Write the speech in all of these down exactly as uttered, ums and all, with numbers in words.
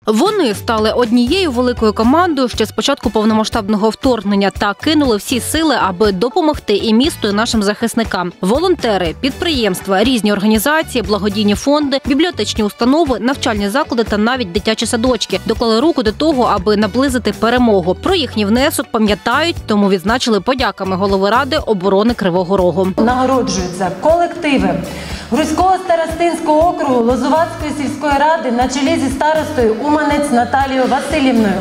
Вони стали однією великою командою ще з початку повномасштабного вторгнення та кинули всі сили, аби допомогти і місту, і нашим захисникам. Волонтери, підприємства, різні організації, благодійні фонди, бібліотечні установи, навчальні заклади та навіть дитячі садочки доклали руку до того, аби наблизити перемогу. Про їхній внесок пам'ятають, тому відзначили подяками голови Ради оборони Кривого Рогу. Нагороджуються колективи Грузького старостинського округу Лозувацької сільської ради на чолі зі старостою Уманець Наталією Василівною.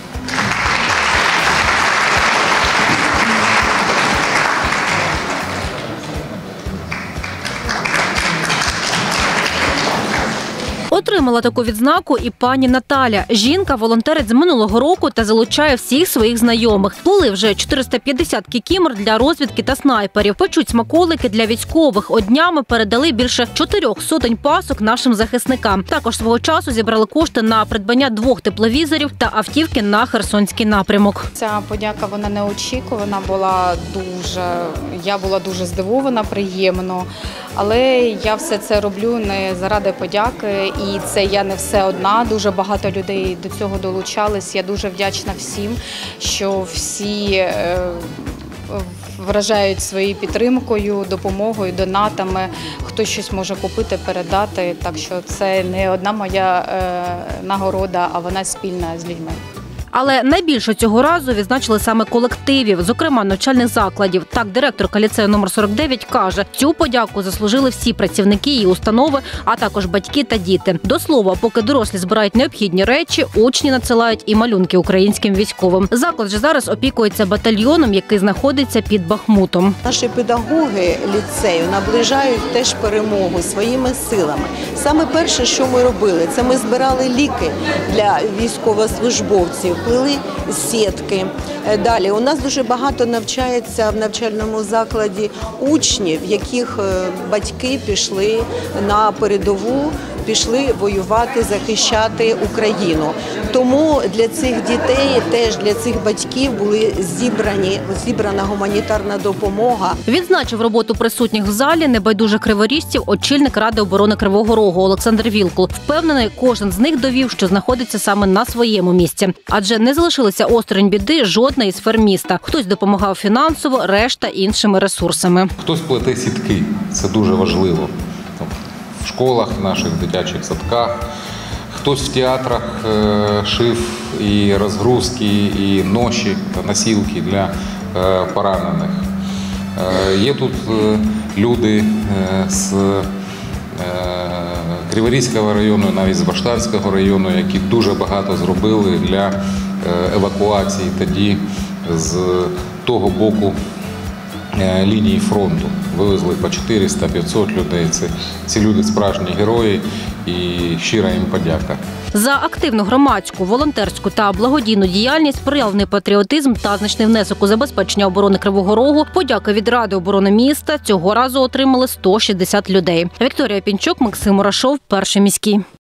Отримала таку відзнаку і пані Наталя. Жінка волонтерить з минулого року та залучає всіх своїх знайомих. Плели вже чотириста п'ятдесят кікімор для розвідки та снайперів. Печуть смаколики для військових. Однями передали більше чотирьох сотень пасок нашим захисникам. Також свого часу зібрали кошти на придбання двох тепловізорів та автівки на Херсонський напрямок. Ця подяка, вона неочікувана була дуже. Я була дуже здивована, приємно. Але я все це роблю не заради подяки. І це я не все одна, дуже багато людей до цього долучались. Я дуже вдячна всім, що всі вражають своєю підтримкою, допомогою, донатами. Хтось щось може купити, передати. Так що це не одна моя нагорода, а вона спільна з людьми. Але найбільше цього разу відзначили саме колективів, зокрема навчальних закладів. Так, директорка ліцею номер сорок дев'ять каже, цю подяку заслужили всі працівники її установи, а також батьки та діти. До слова, поки дорослі збирають необхідні речі, учні надсилають і малюнки українським військовим. Заклад же зараз опікується батальйоном, який знаходиться під Бахмутом. Наші педагоги ліцею наближають теж перемогу своїми силами. Саме перше, що ми робили, це ми збирали ліки для військовослужбовців, плели сітки. Далі, у нас дуже багато навчається в навчальному закладі учнів, яких батьки пішли на передову, пішли воювати, захищати Україну. Тому для цих дітей, теж для цих батьків були зібрані, зібрана гуманітарна допомога. Відзначив роботу присутніх в залі небайдужих криворіжців очільник Ради оборони Кривого Рогу Олександр Вілкул. Впевнений, кожен з них довів, що знаходиться саме на своєму місці. Адже не залишилася осторонь біди жодна із сфер міста. Хтось допомагав фінансово, решта іншими ресурсами. Хтось плете сітки, це дуже важливо. В школах, в наших дитячих садках. Хтось в театрах шив і розгрузки, і ноші, носілки для поранених. Є тут люди з Криворізького району, навіть з Баштанського району, які дуже багато зробили для евакуації тоді з того боку лінії фронту. Вивезли по чотириста-п'ятсот людей. Це, ці люди справжні герої і щира їм подяка. За активну громадську, волонтерську та благодійну діяльність, проявлений патріотизм та значний внесок у забезпечення оборони Кривого Рогу, подяки від Ради оборони міста цього разу отримали сто шістдесят людей. Вікторія Пінчук, Максим Мурашов, Перший міський.